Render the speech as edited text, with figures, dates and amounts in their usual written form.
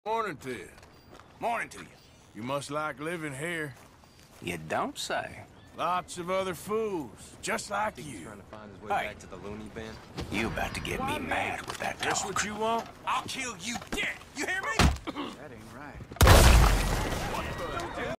Morning to you. Morning to you. You must like living here. You don't say. Lots of other fools, just like you. Trying to find his way Hey. back to the loony bin. You about to get me mad with that That's talk. what you want? I'll kill you dead. You hear me? That ain't right.